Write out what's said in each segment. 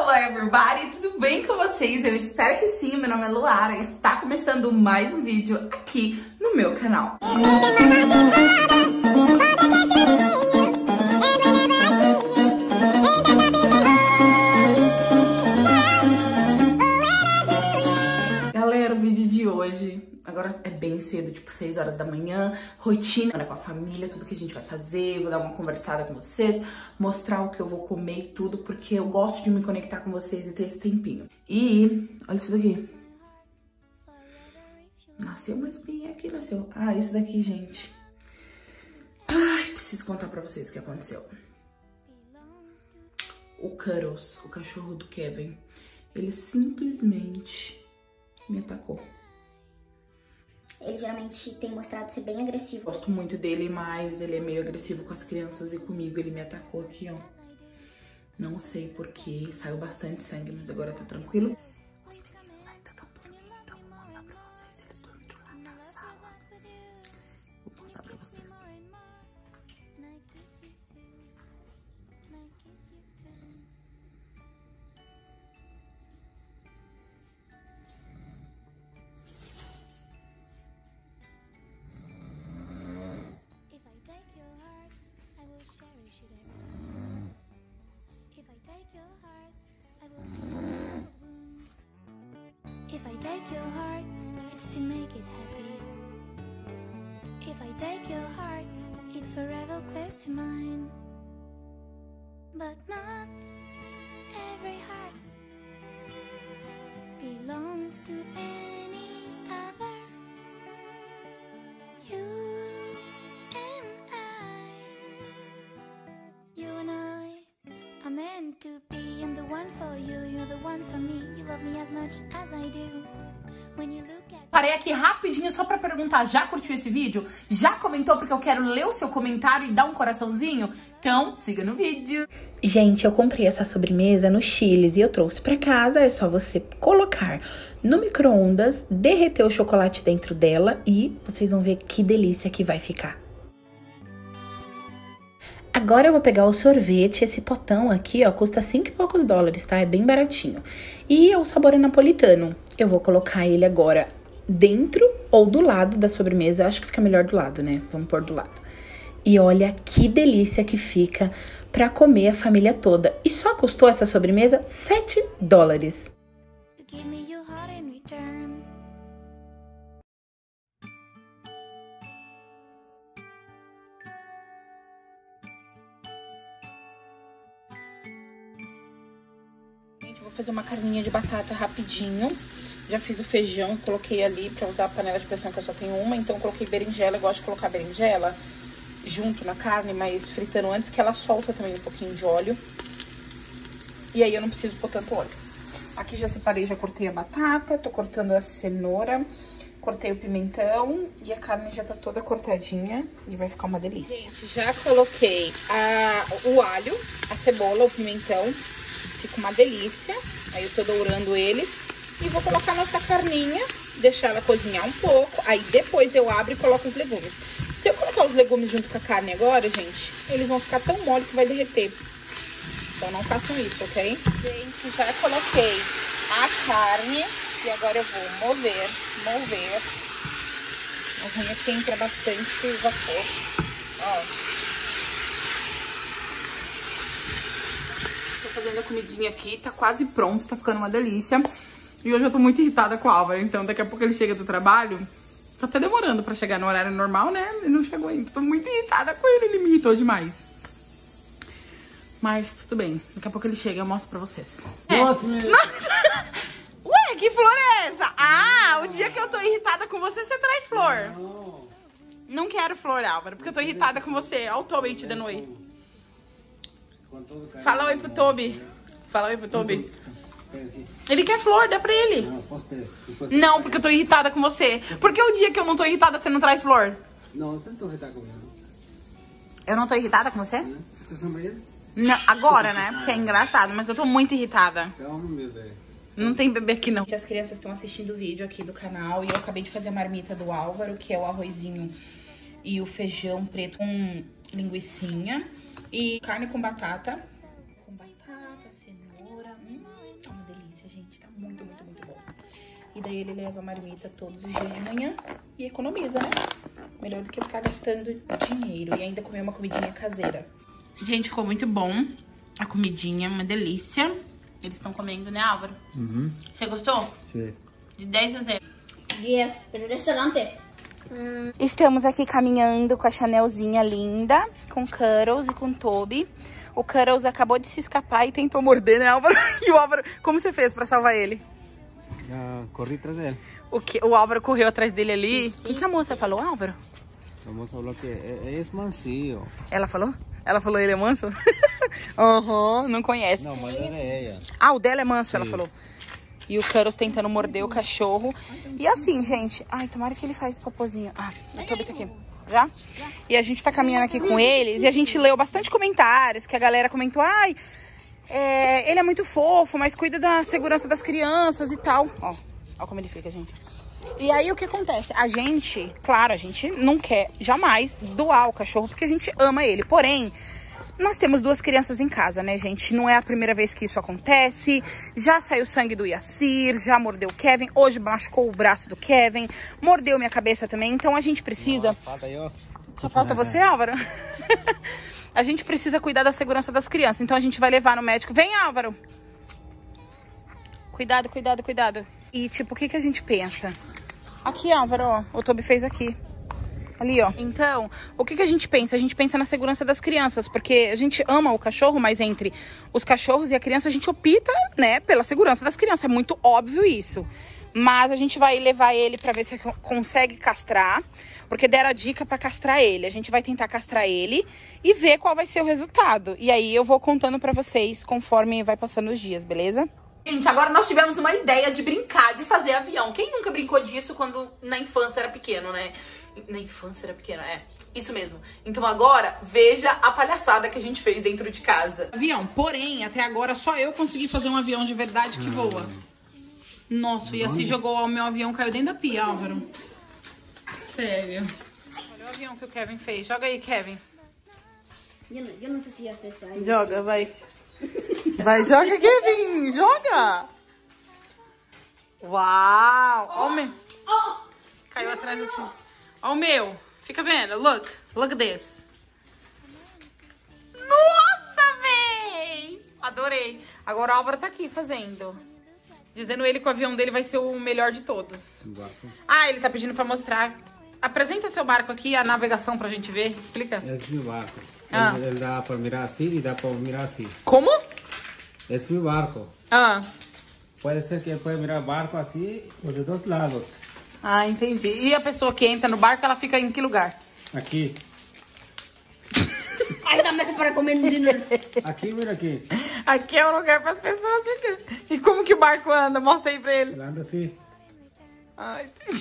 Hello everybody, tudo bem com vocês? Eu espero que sim, meu nome é Luara e está começando mais um vídeo aqui no meu canal. Galera, o vídeo de hoje, agora é bem cedo, tipo 6 horas da manhã, rotina com a família, tudo que a gente vai fazer, vou dar uma conversada com vocês, mostrar o que eu vou comer e tudo, porque eu gosto de me conectar com vocês e ter esse tempinho. E olha isso daqui. Nasceu uma espinha aqui, nasceu. Ah, isso daqui, gente. Ai, preciso contar pra vocês o que aconteceu. O Cuddles, o cachorro do Kevin, ele simplesmente me atacou. Ele geralmente tem mostrado ser bem agressivo. Gosto muito dele, mas ele é meio agressivo com as crianças e comigo. Ele me atacou aqui, ó. Não sei porquê, saiu bastante sangue, mas agora tá tranquilo. Os meninos ainda estão dormindo, então vou mostrar pra vocês. Eles dormiram lá na sala. Vou mostrar pra vocês. If I take your heart, it's to make it happy. If I take your heart, it's forever close to mine. But not every heart belongs to any other. You and I are meant to be. I'm the one for you, you're the one for me. You love me as much as I do. When you look at... Parei aqui rapidinho só pra perguntar, já curtiu esse vídeo? Já comentou? Porque eu quero ler o seu comentário e dar um coraçãozinho? Então, siga no vídeo. Gente, eu comprei essa sobremesa no Chili's e eu trouxe pra casa. É só você colocar no micro-ondas, derreter o chocolate dentro dela e vocês vão ver que delícia que vai ficar. Agora eu vou pegar o sorvete, esse potão aqui, ó, custa 5 e poucos dólares, tá? É bem baratinho. E o sabor é napolitano. Eu vou colocar ele agora dentro ou do lado da sobremesa. Eu acho que fica melhor do lado, né? Vamos pôr do lado. E olha que delícia que fica pra comer a família toda. E só custou essa sobremesa 7 dólares. Vou fazer uma carninha de batata rapidinho. Já fiz o feijão, coloquei ali pra usar a panela de pressão, que eu só tenho uma. Então eu coloquei berinjela, eu gosto de colocar berinjela junto na carne, mas fritando antes, que ela solta também um pouquinho de óleo. E aí eu não preciso pôr tanto óleo. Aqui já separei, já cortei a batata, tô cortando a cenoura, cortei o pimentão e a carne já tá toda cortadinha e vai ficar uma delícia. Gente, já coloquei o alho, a cebola, o pimentão. Fica uma delícia. Aí eu tô dourando eles. E vou colocar nossa carninha, deixar ela cozinhar um pouco. Aí depois eu abro e coloco os legumes. Se eu colocar os legumes junto com a carne agora, gente, eles vão ficar tão mole que vai derreter. Então não façam isso, ok? Gente, já coloquei a carne. E agora eu vou mover. O ruim é que entra bastante vapor. Ó. Fazendo a comidinha aqui, tá quase pronto, tá ficando uma delícia. E hoje eu tô muito irritada com o Álvaro, então daqui a pouco ele chega do trabalho. Tá até demorando pra chegar no horário normal, né? Ele não chegou ainda, tô muito irritada com ele, ele me irritou demais. Mas tudo bem, daqui a pouco ele chega e eu mostro pra vocês. Nossa, Nossa. Ué, que flor é essa? Ah, o dia que eu tô irritada com você, você traz flor. Não quero flor, Álvaro, porque eu tô irritada com você. Olha o Toby te dando oi. Fala oi pro Toby. Fala oi pro Toby. Ele quer flor, dá pra ele. Não, porque eu tô irritada com você. Porque o dia que eu não tô irritada, você não traz flor? Não, você não tá irritada comigo. Eu não tô irritada com você? Você são banheiro? Não, agora, né? Porque é engraçado, mas eu tô muito irritada. Calma, meu velho. Não tem bebê aqui, não. As crianças estão assistindo o vídeo aqui do canal e eu acabei de fazer a marmita do Álvaro, que é o arrozinho e o feijão preto com linguicinha. E carne com batata. Com batata, cenoura. gente. Tá muito, muito, muito bom. E daí ele leva a marmita todos os dias de manhã e economiza, né? Melhor do que ficar gastando dinheiro e ainda comer uma comidinha caseira. Gente, ficou muito bom a comidinha, uma delícia. Eles estão comendo, né, Álvaro? Uhum. Você gostou? Sim. De 10 a 0. 10, pero restaurante. Estamos aqui caminhando com a Chanelzinha linda, com Cuddles e com Toby. O Cuddles acabou de se escapar e tentou morder, né, Álvaro? E o Álvaro, como você fez pra salvar ele? Corri atrás dele. O Álvaro correu atrás dele ali. O que a moça falou, Álvaro? A moça falou que é mansinho. Ela falou? Ela falou ele é manso? Aham, não conhece. Não, mas é ela. Ah, o dela é manso, ela falou. E o Cuddles tentando morder o cachorro. E assim, gente... Ai, tomara que ele faz popozinho. Ah, o Toby tá aqui. Já? E a gente tá caminhando aqui com eles. E a gente leu bastante comentários que a galera comentou. Ai, ele é muito fofo, mas cuida da segurança das crianças e tal. Ó como ele fica, gente. E aí, o que acontece? A gente, claro, a gente não quer jamais doar o cachorro, porque a gente ama ele. Porém, nós temos 2 crianças em casa, né, gente? Não é a primeira vez que isso acontece. Já saiu sangue do Yassir, já mordeu o Kevin. Hoje machucou o braço do Kevin. Mordeu minha cabeça também. Então, a gente precisa... Só falta você, Álvaro? A gente precisa cuidar da segurança das crianças. Então, a gente vai levar no médico. Vem, Álvaro! Cuidado, cuidado, cuidado. E, tipo, o que a gente pensa? Aqui, Álvaro, ó. O Toby fez aqui. Ali, ó. Então, o que a gente pensa? A gente pensa na segurança das crianças, porque a gente ama o cachorro, mas entre os cachorros e a criança, a gente opta, né, pela segurança das crianças. É muito óbvio isso. Mas a gente vai levar ele pra ver se consegue castrar, porque deram a dica pra castrar ele. A gente vai tentar castrar ele e ver qual vai ser o resultado. E aí eu vou contando pra vocês conforme vai passando os dias, beleza? Gente, agora nós tivemos uma ideia de brincar, de fazer avião. Quem nunca brincou disso quando na infância era pequeno, né? Na infância era pequeno, isso mesmo. Então agora, veja a palhaçada que a gente fez dentro de casa. Avião, porém, até agora só eu consegui fazer um avião de verdade que voa. Nossa, e assim jogou o meu avião, caiu dentro da pia, Álvaro. Sério. Olha o avião que o Kevin fez. Joga aí, Kevin. Eu não sei se ia ser isso. Joga, vai. Vai, joga, Kevin! Joga! Uau! Ó o meu. Caiu atrás do time. Ó o meu. Fica vendo. Look at this. Nossa, véi! Adorei. Agora o Álvaro tá aqui fazendo. Dizendo ele que o avião dele vai ser o melhor de todos. Ah, ele tá pedindo pra mostrar. Apresenta seu barco aqui, a navegação pra gente ver. Explica. Esse é meu barco. Ah. Ele dá para mirar assim e dá para mirar assim. Como? Esse é meu barco. Ah. Pode ser que ele pode mirar barco assim ou de 2 lados. Ah, entendi. E a pessoa que entra no barco, ela fica em que lugar? Aqui. Ai, dá mais para comer no dinheiro. Aqui, mira aqui. Aqui é o lugar para as pessoas ficarem. E como que o barco anda? Mostra aí pra ele. Ele anda assim. Ah, entendi.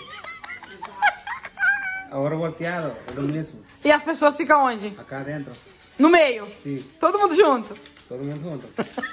Agora volteado, é o mesmo. E as pessoas ficam onde? Acá dentro. No meio? Sim. Todo mundo junto? Todo mundo junto.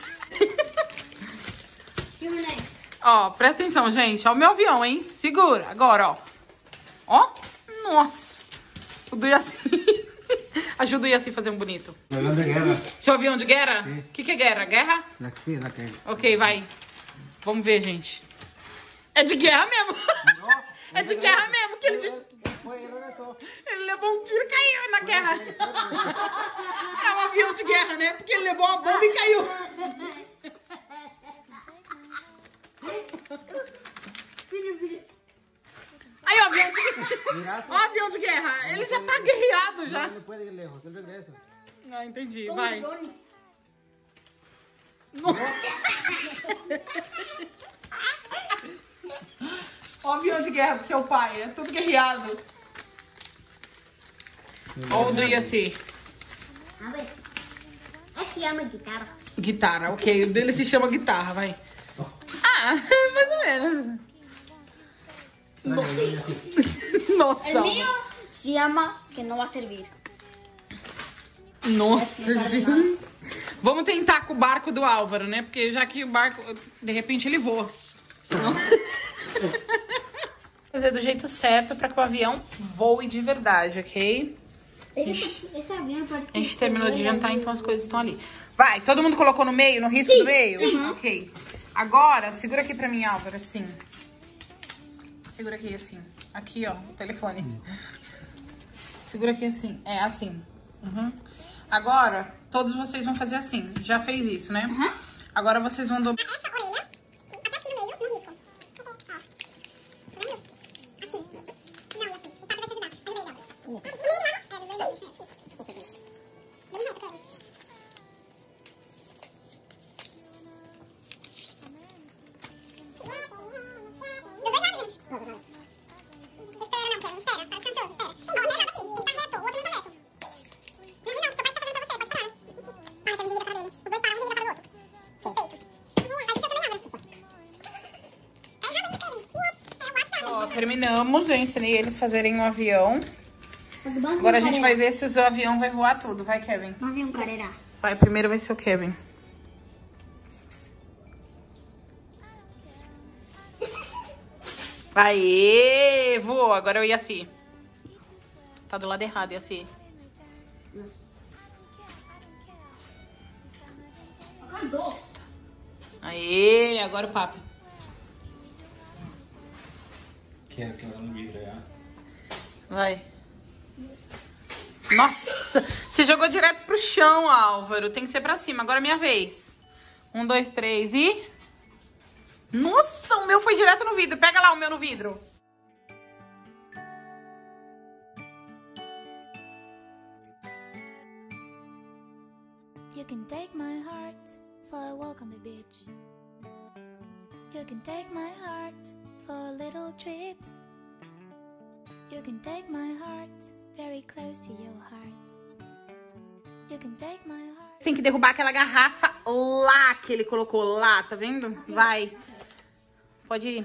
Ó, presta atenção, gente. Ó o meu avião, hein? Segura. Agora, ó. Ó. Nossa. O do Yassir. Ajuda o Yassir a fazer um bonito. Avião de guerra. Seu avião de guerra? Sim. O que é guerra? Guerra? Sim, aqui. Ok, vai. Vamos ver, gente. É de guerra mesmo. É de guerra mesmo, que ele disse. Ele levou um tiro e caiu na guerra. É um avião de guerra, né? Porque ele levou uma bomba e caiu. Aí, ó, avião de guerra. Ó, avião de guerra. Ele já tá guerreado já. Ele pode ir lejos, ele regressa. Ah, entendi. Vai. Ó o avião de guerra do seu pai. É tudo guerreado. Ó o do Yassir. A ver. Se chama guitarra. Guitarra, ok. O dele se chama guitarra, vai. Ah, mais ou menos. Nossa. El mío se llama que não vai servir. Nossa, gente. Vamos tentar com o barco do Álvaro, né? Porque já que o barco, de repente, ele voa. Fazer do jeito certo para que o avião voe de verdade, ok? A gente terminou de jantar, então as coisas estão ali. Vai, todo mundo colocou no meio, no risco do meio? Ok. Agora, segura aqui pra mim, Álvaro, assim. Segura aqui, assim. Aqui, ó, o telefone. Segura aqui, assim. É, assim. Uhum. Agora, todos vocês vão fazer assim. Já fez isso, né? Uhum. Agora vocês vão dobrar. Essa orelha, até aqui no meio, no risco. Ó, tá vendo? Assim. Não, e assim. O papo vai te ajudar. Aí veio, ó. Bem reto, Kevin. Dos dois lados, gente. Espera, não, Kevin, espera. Tá ansioso, espera. Não, não é nada aqui. Tem que tá reto, o outro não tá reto. Não, seu pai tá fazendo pra você, pode parar. Ai, Kevin, divide a cara dele. Os dois param, um divide a cara do outro. Perfeito. Vai, deixa eu também, Álvaro. Aí, rápido, Kevin. Ó, terminamos. Eu ensinei eles a fazerem um avião. Agora a gente vai ver se o avião vai voar tudo. Vai, Kevin. Vamos ver um carerá. Vai, primeiro vai ser o Kevin. Aê, voou. Agora eu ia assim. Tá do lado errado, ia assim. Aê, agora o papo. Quero que ela não vira, já. Vai. Nossa, você jogou direto pro chão, Álvaro. Tem que ser pra cima. Agora é minha vez. 1, 2, 3 e... Nossa, o meu foi direto no vidro. Pega lá o meu no vidro. You can take my heart for a walk on the beach. You can take my heart for a little trip. You can take my heart very close to your heart. You can take my heart. Tem que derrubar aquela garrafa lá que ele colocou lá, tá vendo? Vai. Pode ir.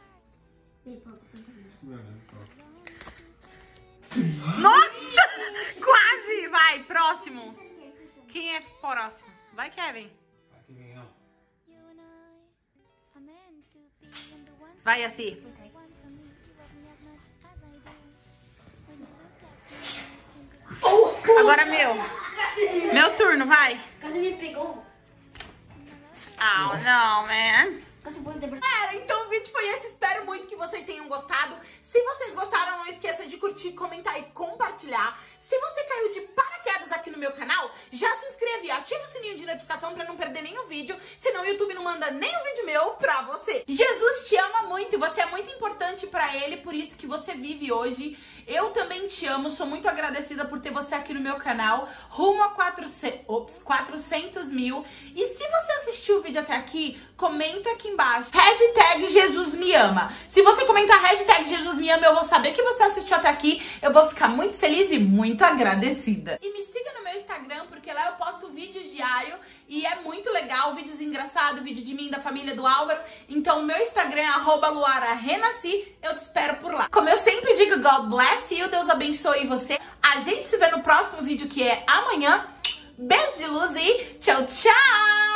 Nossa! Quase! Vai, próximo. Quem é próximo? Vai, Kevin. Aqui vem, ó. You and I are meant to be, and the one Vai, assim. one for me wasn't as much as I do. When you look at me, I think it's Agora meu. Meu turno, vai. Quase me pegou. Oh, não, man. Quase foi interpretar. Galera, então o vídeo foi esse. Espero muito que vocês tenham gostado. Se vocês gostaram, não esqueça de curtir, comentar e compartilhar. Se você caiu de paraquedas aqui no meu canal, já se inscreve e ativa o sininho de notificação pra não perder nenhum vídeo, senão o YouTube não manda nenhum vídeo meu pra você. Jesus te ama muito e você é muito importante pra ele, por isso que você vive hoje. Eu também te amo, sou muito agradecida por ter você aqui no meu canal, rumo a 400 mil. E se você assistiu o vídeo até aqui, comenta aqui embaixo, hashtag Jesus me ama. Se você comentar hashtag Jesus me ama, eu vou saber que você assistiu até aqui, eu vou ficar muito feliz e muito agradecida. E me siga no meu Instagram, porque lá eu posto vídeos diários e é muito legal, vídeos engraçados, vídeo de mim, da família do Álvaro. Então o meu Instagram é @luararenasci, eu te espero por lá. Como eu sempre digo, God bless you, Deus abençoe você. A gente se vê no próximo vídeo, que é amanhã. Beijo de luz e tchau, tchau!